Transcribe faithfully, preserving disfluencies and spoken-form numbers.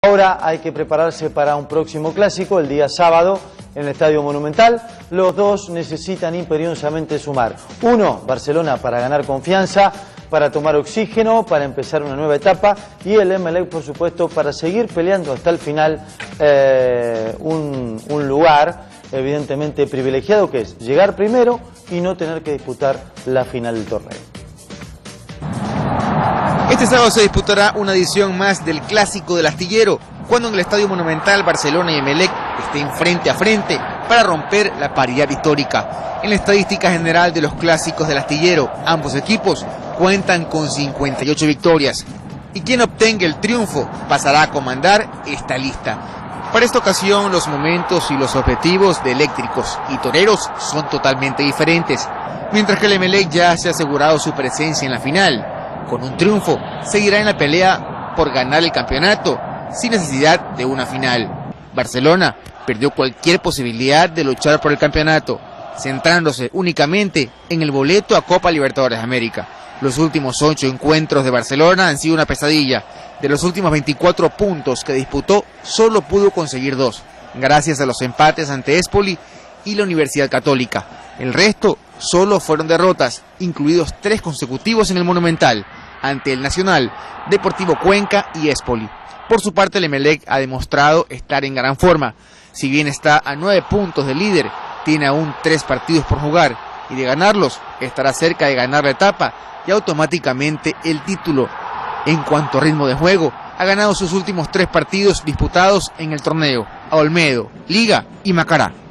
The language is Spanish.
Ahora hay que prepararse para un próximo clásico, el día sábado, en el Estadio Monumental. Los dos necesitan imperiosamente sumar. Uno, Barcelona, para ganar confianza, para tomar oxígeno, para empezar una nueva etapa, y el Emelec, por supuesto, para seguir peleando hasta el final eh, un, un lugar evidentemente privilegiado, que es llegar primero y no tener que disputar la final del torneo. Este sábado se disputará una edición más del Clásico del Astillero, cuando en el Estadio Monumental Barcelona y Emelec estén frente a frente para romper la paridad histórica. En la estadística general de los Clásicos del Astillero, ambos equipos cuentan con cincuenta y ocho victorias, y quien obtenga el triunfo pasará a comandar esta lista. Para esta ocasión, los momentos y los objetivos de eléctricos y toreros son totalmente diferentes. Mientras que el Emelec ya se ha asegurado su presencia en la final, con un triunfo seguirá en la pelea por ganar el campeonato sin necesidad de una final. Barcelona perdió cualquier posibilidad de luchar por el campeonato, centrándose únicamente en el boleto a Copa Libertadores de América. Los últimos ocho encuentros de Barcelona han sido una pesadilla. De los últimos veinticuatro puntos que disputó, solo pudo conseguir dos, gracias a los empates ante Espoli y la Universidad Católica. El resto solo fueron derrotas, incluidos tres consecutivos en el Monumental, ante el Nacional, Deportivo Cuenca y Espoli. Por su parte, el Emelec ha demostrado estar en gran forma. Si bien está a nueve puntos del líder, tiene aún tres partidos por jugar, y de ganarlos estará cerca de ganar la etapa y automáticamente el título. En cuanto a ritmo de juego, ha ganado sus últimos tres partidos disputados en el torneo, a Olmedo, Liga y Macará.